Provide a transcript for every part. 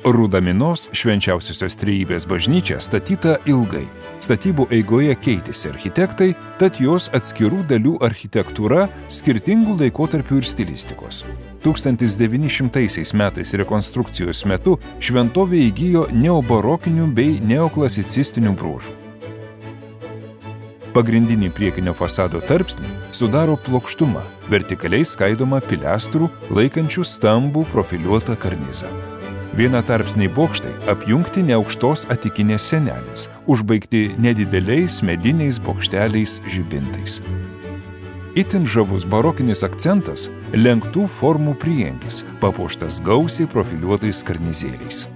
Rudaminos Švenčiausiosios Trejybės bažnyčia statyta ilgai. Statybų eigoje keitėsi architektai, tad jos atskirų dalių architektūra skirtingų laikotarpių ir stilistikos. 1900 metais rekonstrukcijos metu šventovė įgijo neobarokinių bei neoklasicistinių bruožų. Pagrindinį priekinio fasado tarpsnį sudaro plokštuma, vertikaliai skaidoma pilestrų, laikančių stambų profiliuotą karnizą. Vienatarpsniai bokštai apjungti neaukštos atikinės sienelės, užbaigti nedideliais mediniais bokšteliais žibintais. Itin žavus barokinis akcentas – lenktų formų prieangis, papuoštas gausiai profiliuotais karnizėliais.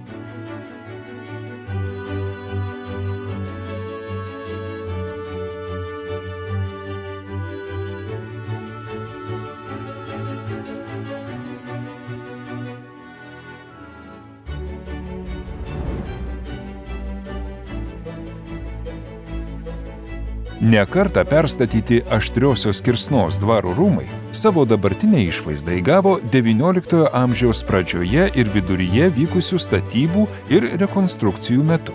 Ne kartą perstatyti aštriosios kirsnos dvaro rūmai savo dabartinę išvaizdą įgavo XIX amžiaus pradžioje ir viduryje vykusių statybų ir rekonstrukcijų metu.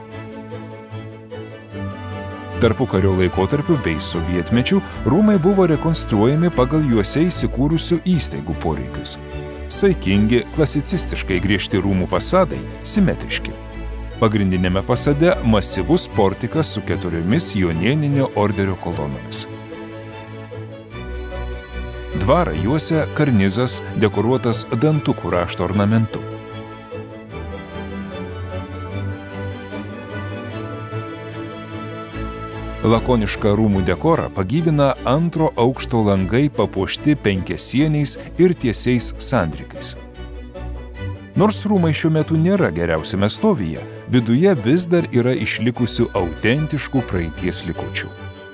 Tarpukario laikotarpiu bei sovietmečiu rūmai buvo rekonstruojami pagal juose įsikūrusių įstaigų poreikius. Saikingi, klasicistiškai griežti rūmų fasadai simetriški. Pagrindinėme fasade masyvus portikas su 4 Jonėninio orderio kolonomis. Dvarą juosia karnizas dekoruotas dantukų rašto ornamentu. Lakonišką rūmų dekorą pagyvina antro aukšto langai papuošti penkiasieniais ir tiesiais sandrikais. Nors rūmai šiuo metu nėra geriausiame stovyje, viduje vis dar yra išlikusių autentiškų praeities likučių.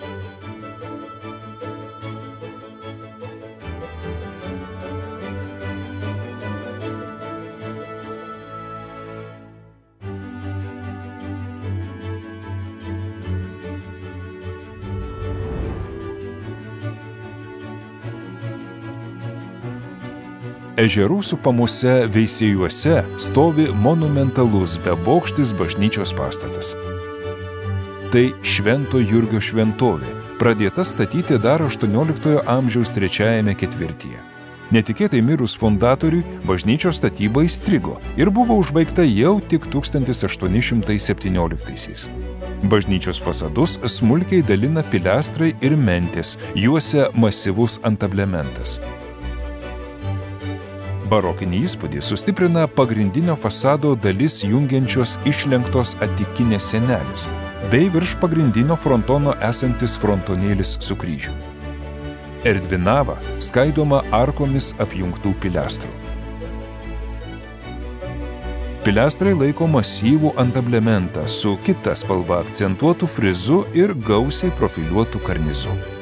Ežerų supamose Veisiejuose stovi monumentalus bebokštis bažnyčios pastatas. Tai Švento Jurgio šventovė, pradėta statyti dar XVIII amžiaus trečiajame ketvirtyje. Netikėtai mirus fundatoriui, bažnyčios statyba įstrigo ir buvo užbaigta jau tik 1817-aisiais. Bažnyčios fasadus smulkiai dalina pilestrai ir mentės, juosia masyvus antablementas. Barokinį įspūdį sustiprina pagrindinio fasado dalis jungiančios išlenktos atikinės sienelės bei virš pagrindinio frontono esantis frontonėlis su kryžiumi. Erdvi nava skaidoma arkomis apjungtų pilestrų. Pilestrai laiko masyvų antablementą su kita spalva akcentuotų frizu ir gausiai profiliuotų karnizu.